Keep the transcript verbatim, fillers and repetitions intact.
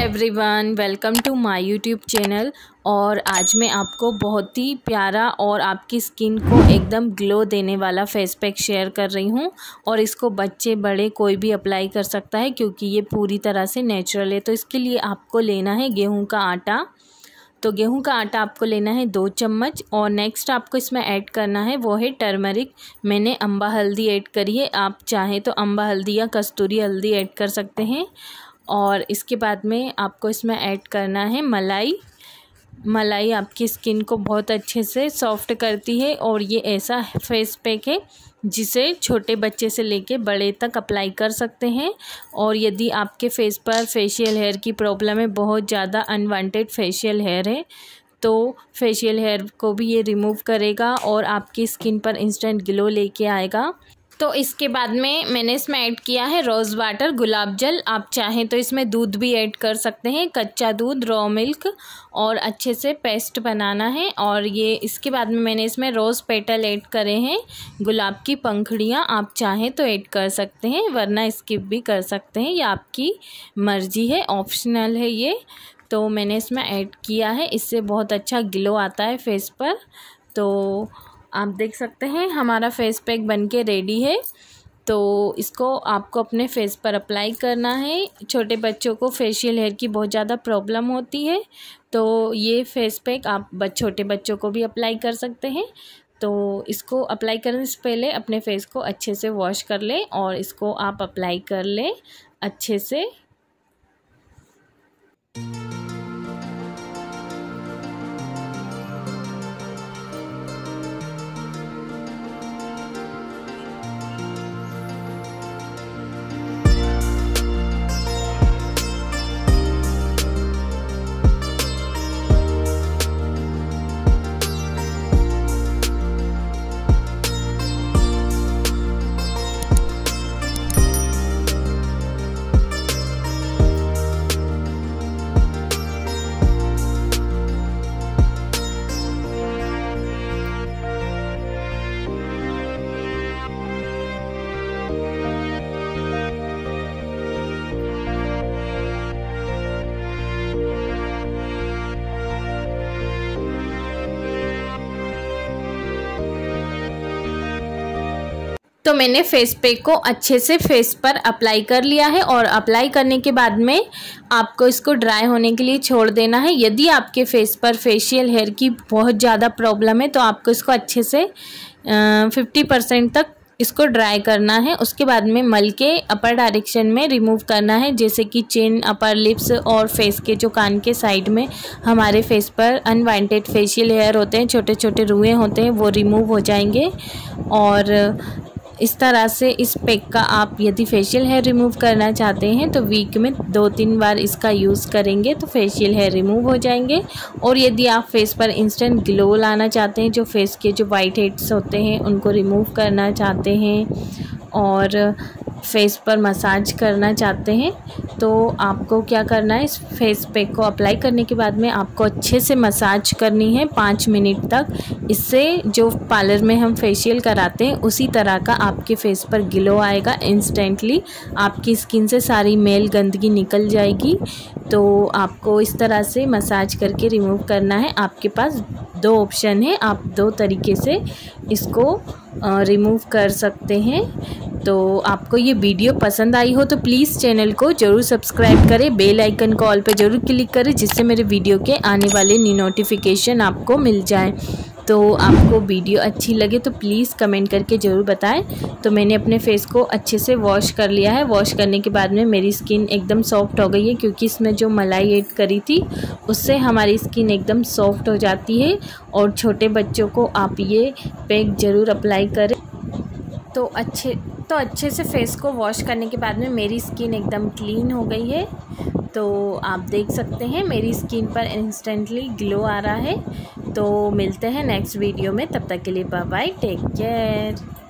Everyone, welcome to my YouTube channel. और आज मैं आपको बहुत ही प्यारा और आपकी स्किन को एकदम ग्लो देने वाला फेस पैक शेयर कर रही हूँ। और इसको बच्चे बड़े कोई भी अप्लाई कर सकता है क्योंकि ये पूरी तरह से नेचुरल है। तो इसके लिए आपको लेना है गेहूं का आटा। तो गेहूं का आटा आपको लेना है दो चम्मच। और नेक्स्ट आपको इसमें ऐड करना है वो है टर्मरिक। मैंने अम्बा हल्दी ऐड करी है, आप चाहें तो अम्बा हल्दी या कस्तूरी हल्दी ऐड कर सकते हैं। और इसके बाद में आपको इसमें ऐड करना है मलाई। मलाई आपकी स्किन को बहुत अच्छे से सॉफ्ट करती है और ये ऐसा फेस पैक है जिसे छोटे बच्चे से लेके बड़े तक अप्लाई कर सकते हैं। और यदि आपके फेस पर फेशियल हेयर की प्रॉब्लम है, बहुत ज़्यादा अनवांटेड फेशियल हेयर है, तो फेशियल हेयर को भी ये रिमूव करेगा और आपकी स्किन पर इंस्टेंट ग्लो लेके आएगा। तो इसके बाद में मैंने इसमें ऐड किया है रोज़ वाटर, गुलाब जल। आप चाहें तो इसमें दूध भी ऐड कर सकते हैं, कच्चा दूध, रॉ मिल्क, और अच्छे से पेस्ट बनाना है। और ये इसके बाद में मैंने इसमें रोज़ पेटल ऐड करे हैं, गुलाब की पंखुड़ियाँ। आप चाहें तो ऐड कर सकते हैं वरना स्किप भी कर सकते हैं, ये आपकी मर्ज़ी है, ऑप्शनल है ये। तो मैंने इसमें ऐड किया है, इससे बहुत अच्छा ग्लो आता है फेस पर। तो आप देख सकते हैं हमारा फेस पैक बनके रेडी है। तो इसको आपको अपने फेस पर अप्लाई करना है। छोटे बच्चों को फेशियल हेयर की बहुत ज़्यादा प्रॉब्लम होती है, तो ये फेस पैक आप छोटे बच्चों को भी अप्लाई कर सकते हैं। तो इसको अप्लाई करने से पहले अपने फेस को अच्छे से वॉश कर लें और इसको आप अप्लाई कर लें अच्छे से। तो मैंने फेस पैक को अच्छे से फेस पर अप्लाई कर लिया है और अप्लाई करने के बाद में आपको इसको ड्राई होने के लिए छोड़ देना है। यदि आपके फेस पर फेशियल हेयर की बहुत ज़्यादा प्रॉब्लम है तो आपको इसको अच्छे से फिफ्टी परसेंट तक इसको ड्राई करना है। उसके बाद में मल के अपर डायरेक्शन में रिमूव करना है, जैसे कि चिन, अपर लिप्स और फेस के जो कान के साइड में हमारे फेस पर अनवांटेड फेशियल हेयर होते हैं, छोटे छोटे रुएं होते हैं, वो रिमूव हो जाएंगे। और इस तरह से इस पैक का आप यदि फेशियल हेयर रिमूव करना चाहते हैं तो वीक में दो तीन बार इसका यूज़ करेंगे तो फेशियल हेयर रिमूव हो जाएंगे। और यदि आप फेस पर इंस्टेंट ग्लो लाना चाहते हैं, जो फेस के जो वाइट हेड्स होते हैं उनको रिमूव करना चाहते हैं और फेस पर मसाज करना चाहते हैं, तो आपको क्या करना है, इस फेस पैक को अप्लाई करने के बाद में आपको अच्छे से मसाज करनी है पाँच मिनट तक। इससे जो पार्लर में हम फेशियल कराते हैं उसी तरह का आपके फेस पर ग्लो आएगा इंस्टेंटली। आपकी स्किन से सारी मैल गंदगी निकल जाएगी। तो आपको इस तरह से मसाज करके रिमूव करना है। आपके पास दो ऑप्शन है, आप दो तरीके से इसको रिमूव कर सकते हैं। तो आपको ये वीडियो पसंद आई हो तो प्लीज़ चैनल को ज़रूर सब्सक्राइब करें, बेल आइकन को ऑल पे ज़रूर क्लिक करें जिससे मेरे वीडियो के आने वाले न्यू नोटिफिकेशन आपको मिल जाए। तो आपको वीडियो अच्छी लगे तो प्लीज़ कमेंट करके ज़रूर बताएं। तो मैंने अपने फेस को अच्छे से वॉश कर लिया है। वॉश करने के बाद में मेरी स्किन एकदम सॉफ्ट हो गई है क्योंकि इसमें जो मलाई ऐड करी थी उससे हमारी स्किन एकदम सॉफ्ट हो जाती है। और छोटे बच्चों को आप ये पैक ज़रूर अप्लाई करें। तो अच्छे तो अच्छे से फेस को वॉश करने के बाद में मेरी स्किन एकदम क्लीन हो गई है। तो आप देख सकते हैं मेरी स्किन पर इंस्टेंटली ग्लो आ रहा है। तो मिलते हैं नेक्स्ट वीडियो में, तब तक के लिए बाय बाय, टेक केयर।